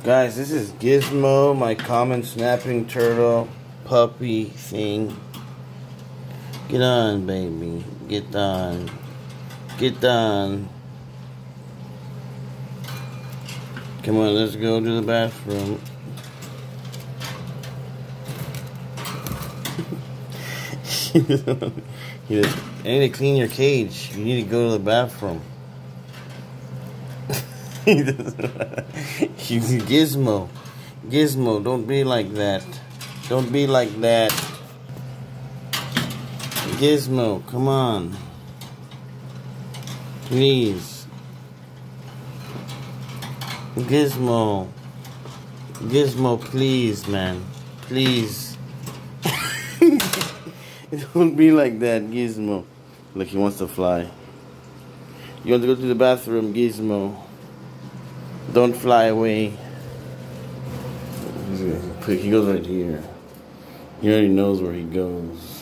Guys, this is Gizmo, my common snapping turtle puppy thing. Get on, baby. Get on. Get on. Come on, let's go to the bathroom. I need to clean your cage. You need to go to the bathroom. Gizmo. Gizmo, don't be like that. Don't be like that. Gizmo, come on. Please. Gizmo. Gizmo, please, man. Please. Don't be like that, Gizmo. Look, he wants to fly. You want to go to the bathroom, Gizmo. Don't fly away. He goes right here. He already knows where he goes.